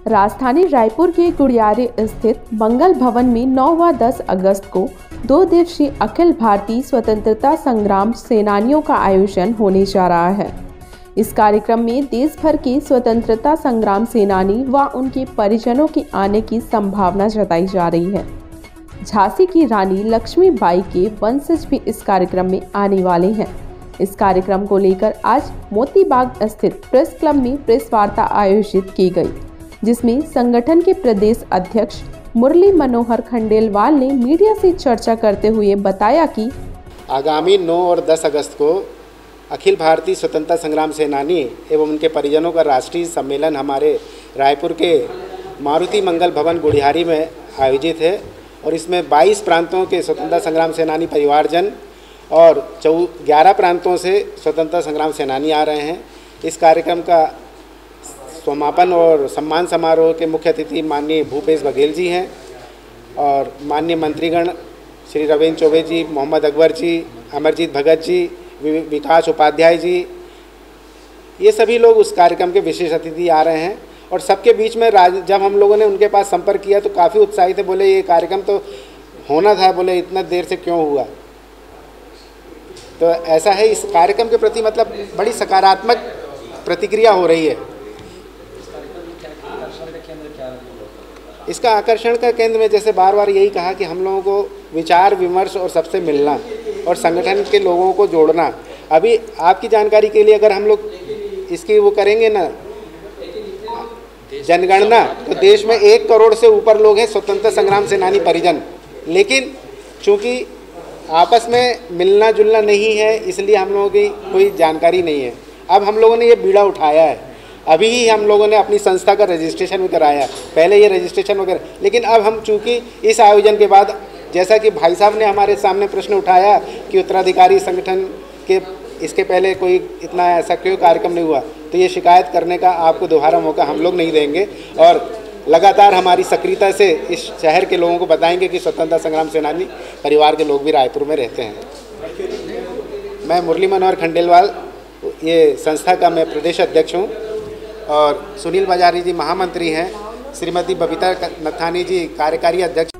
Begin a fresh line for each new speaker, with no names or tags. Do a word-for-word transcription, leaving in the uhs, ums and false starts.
राजधानी रायपुर के गुड़ियारे स्थित मंगल भवन में नौ व दस अगस्त को दो दिवसीय अखिल भारतीय स्वतंत्रता संग्राम सेनानियों का आयोजन होने जा रहा है। इस कार्यक्रम में देश भर के स्वतंत्रता संग्राम सेनानी व उनके परिजनों के आने की संभावना जताई जा रही है। झांसी की रानी लक्ष्मीबाई के वंशज भी इस कार्यक्रम में आने वाले हैं। इस कार्यक्रम को लेकर आज मोतीबाग स्थित प्रेस क्लब में प्रेस वार्ता आयोजित की गई, जिसमें संगठन के प्रदेश अध्यक्ष मुरली मनोहर खंडेलवाल ने मीडिया से चर्चा करते हुए बताया कि
आगामी नौ और दस अगस्त को अखिल भारतीय स्वतंत्रता संग्राम सेनानी एवं उनके परिजनों का राष्ट्रीय सम्मेलन हमारे रायपुर के मारुति मंगल भवन गुड़ियारी में आयोजित है और इसमें बाईस प्रांतों के स्वतंत्रता संग्राम सेनानी परिवारजन और चौ ग्यारह प्रांतों से स्वतंत्रता संग्राम सेनानी आ रहे हैं। इस कार्यक्रम का समापन और सम्मान समारोह के मुख्य अतिथि माननीय भूपेश बघेल जी हैं और माननीय मंत्रीगण श्री रविंद्र चौबे जी, मोहम्मद अकबर जी, अमरजीत भगत जी, विकास उपाध्याय जी, ये सभी लोग उस कार्यक्रम के विशेष अतिथि आ रहे हैं। और सबके बीच में राज जब हम लोगों ने उनके पास संपर्क किया तो काफ़ी उत्साहित थे, बोले ये कार्यक्रम तो होना था, बोले इतना देर से क्यों हुआ। तो ऐसा है, इस कार्यक्रम के प्रति मतलब बड़ी सकारात्मक प्रतिक्रिया हो रही है। इसका आकर्षण का केंद्र में जैसे बार बार यही कहा कि हम लोगों को विचार विमर्श और सबसे मिलना और संगठन के लोगों को जोड़ना। अभी आपकी जानकारी के लिए अगर हम लोग इसकी वो करेंगे ना जनगणना, तो देश में एक करोड़ से ऊपर लोग हैं स्वतंत्रता संग्राम सेनानी परिजन, लेकिन चूँकि आपस में मिलना जुलना नहीं है इसलिए हम लोगों की कोई जानकारी नहीं है। अब हम लोगों ने ये बीड़ा उठाया है, अभी ही हम लोगों ने अपनी संस्था का रजिस्ट्रेशन भी कराया, पहले ये रजिस्ट्रेशन वगैरह, लेकिन अब हम चूँकि इस आयोजन के बाद जैसा कि भाई साहब ने हमारे सामने प्रश्न उठाया कि उत्तराधिकारी संगठन के इसके पहले कोई इतना ऐसा क्यों कार्यक्रम नहीं हुआ, तो ये शिकायत करने का आपको दोबारा मौका हम लोग नहीं देंगे और लगातार हमारी सक्रियता से इस शहर के लोगों को बताएंगे कि स्वतंत्रता संग्राम सेनानी परिवार के लोग भी रायपुर में रहते हैं। मैं मुरली मनोहर खंडेलवाल, ये संस्था का मैं प्रदेश अध्यक्ष हूँ और सुनील बाजारी जी महामंत्री हैं, श्रीमती बबीता नथानी जी कार्यकारी अध्यक्ष।